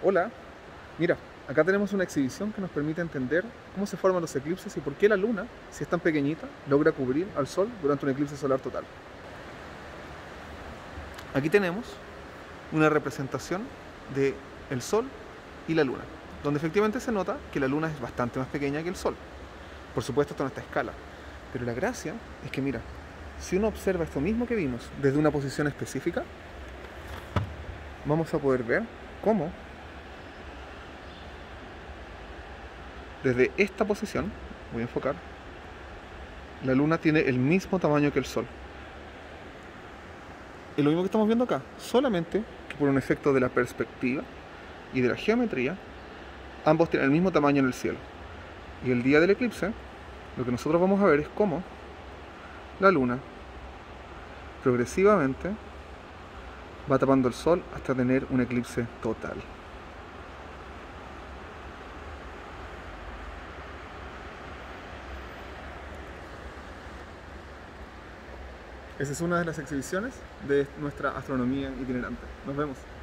Hola, mira, acá tenemos una exhibición que nos permite entender cómo se forman los eclipses y por qué la luna, si es tan pequeñita, logra cubrir al sol durante un eclipse solar total. Aquí tenemos una representación de el sol y la luna, donde efectivamente se nota que la luna es bastante más pequeña que el sol. Por supuesto, esto no está a escala, pero la gracia es que, mira, si uno observa esto mismo que vimos desde una posición específica, vamos a poder ver cómo desde esta posición, voy a enfocar, la luna tiene el mismo tamaño que el sol. Es lo mismo que estamos viendo acá, solamente que por un efecto de la perspectiva y de la geometría, ambos tienen el mismo tamaño en el cielo. Y el día del eclipse, lo que nosotros vamos a ver es cómo la luna progresivamente va tapando el sol hasta tener un eclipse total. Esa es una de las exhibiciones de nuestra astronomía itinerante. Nos vemos.